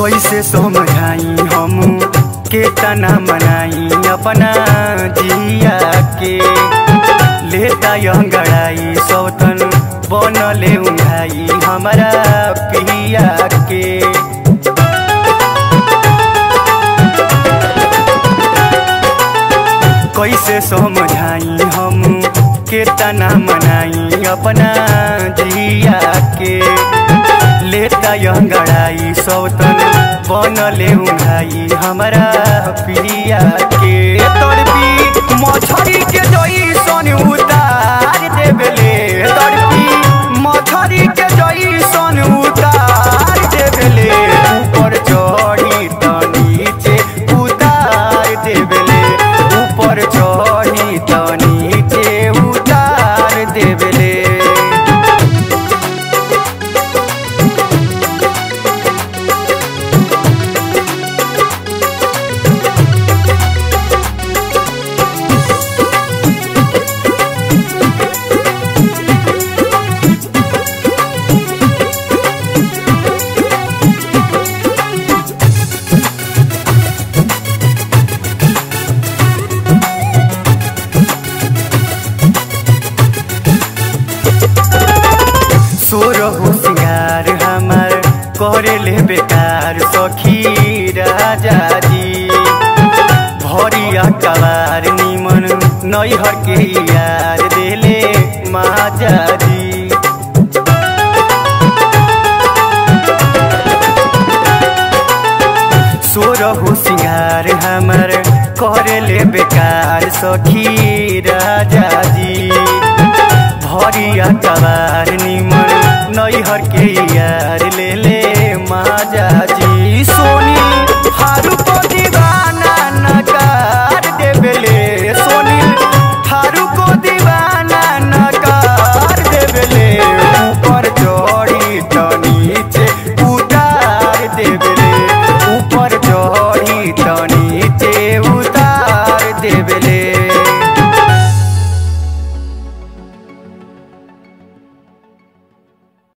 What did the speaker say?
कैसे समझाई हम के तना मनाई अपना जिया के लेता अंगड़ाई सौतन बनले उंघाई हमारा पिया के। कैसे समझाई हम के तना मनाई अपना जिया के लेता अंगड़ाई सौतन बनले उंघाई हमारा पिया के। तड़पी मछरी के जइसन उतार देबेले तड़पी मछरी के जइसन उतार देबेले ऊपर चढ़ी त नीचे उतार देबेले ऊपर चढ़ी त नीचे उतार देबेले। सोरहु सिंगार हमार करेले बेकार सखी राजा जी भरिया कबार निमन नैहर के यार देले माजा जी। सोरहु सिंगार हमार करेले बेकार सखी राजा जी भरिया कबार निमन नैहर के यार ले माजा जी।